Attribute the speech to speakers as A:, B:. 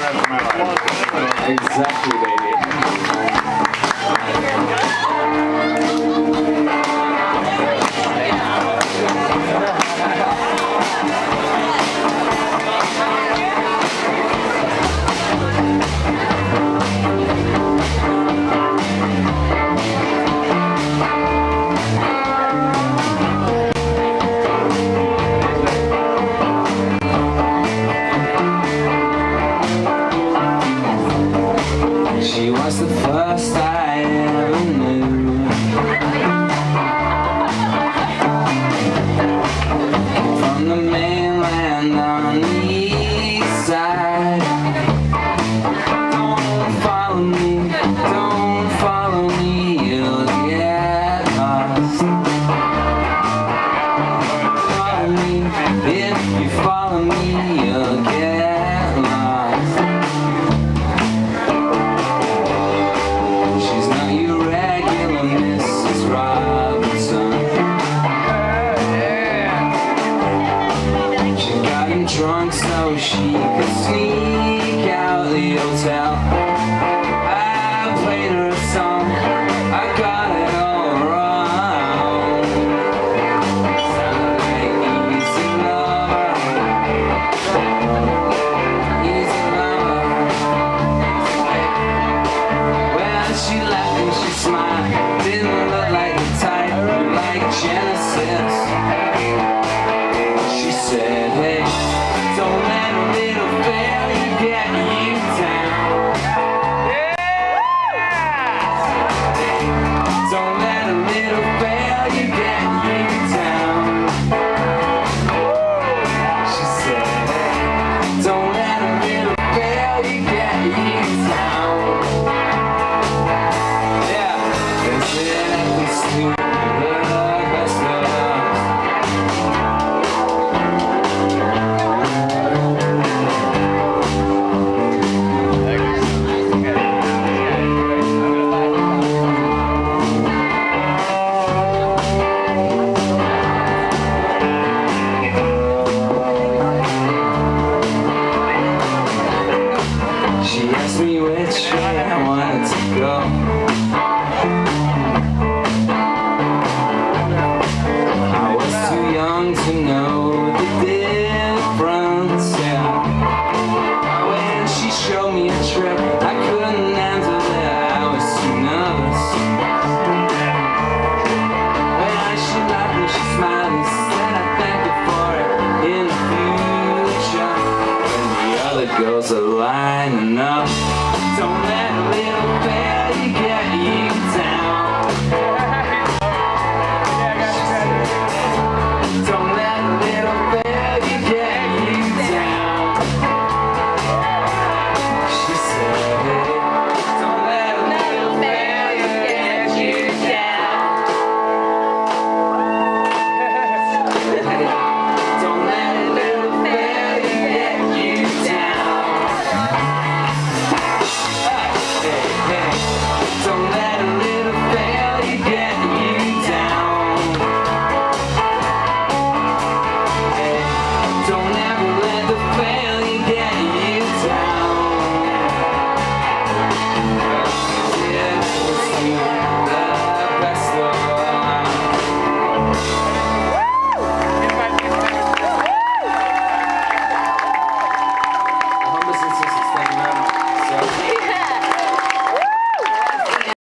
A: rest of my life.
B: Exactly, baby. She was the first I ever knew. From the mainland on the east side. Don't follow me, you'll get lost. Follow me, if you follow me, you'll get lost. She's not your regular Mrs. Robinson. She got him drunk so she could sneak out the hotel. I played her a song, I got it all wrong. Sounded like Easy Lover, Easy Lover. Well, she laughed and she smiled, didn't look like the type like Genesis. She said, hey, don't let a little failure get you down. Don't let a little failure get you down. She said, hey, don't let a little failure get you down. Yeah, they said we still the best of us. She asked me which way I wanted to go. I was too young to know the difference, yeah. When she showed me a trick, I couldn't handle it, I was too nervous. When she laughed and she smiled and said I thank her for it in the future. When the other girls are lining up